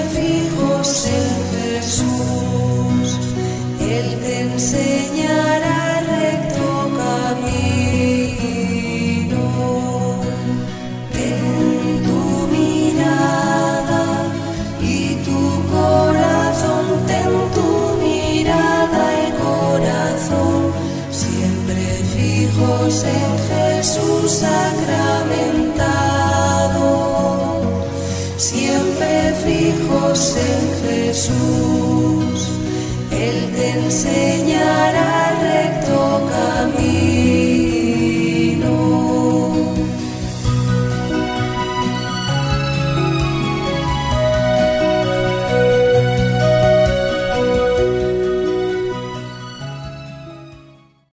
fijos en Jesús, Él te enseñará recto camino. Ten tu mirada y tu corazón, ten tu mirada y corazón, siempre fijos en Jesús sacramentado, siempre fijos en Jesús, Él te enseña